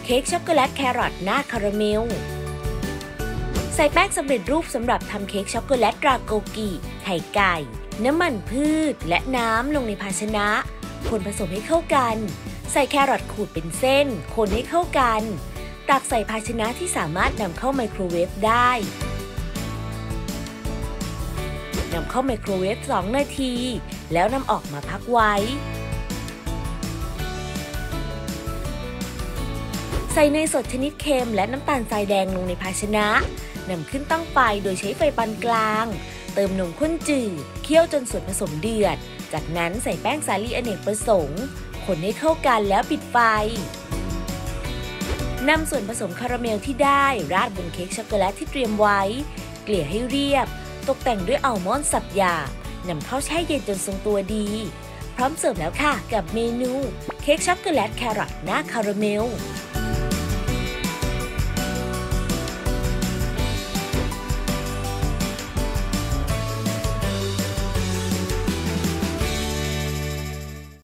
เค้กช็อกโกแลตแครอทหน้าคาราเมลใส่แป้งสำเร็จรูปสำหรับทำเค้กช็อกโกแลตราโกกิไข่ไก่น้ำมันพืชและน้ำลงในภาชนะคนผสมให้เข้ากันใส่แครอทขูดเป็นเส้นคนให้เข้ากันตักใส่ภาชนะที่สามารถนำเข้าไมโครเวฟได้นำเข้าไมโครเวฟ2 นาทีแล้วนำออกมาพักไว้ใส่เนยสดชนิดเค็มและน้ำตาลทรายแดงลงในภาชนะนำขึ้นตั้งไฟโดยใช้ไฟปานกลางเติมนมข้นจืดเคี่ยวจนส่วนผสมเดือดจากนั้นใส่แป้งสาลีอเนกประสงค์คนให้เข้ากันแล้วปิดไฟนำส่วนผสมคาราเมลที่ได้ราดบนเค้กช็อกโกแลตที่เตรียมไว้เกลี่ยให้เรียบตกแต่งด้วยอัลมอนด์สับหยาบนำเข้าแช่เย็นจนทรงตัวดีพร้อมเสิร์ฟแล้วค่ะกับเมนูเค้กช็อกโกแลตแครอทหน้าคาราเมล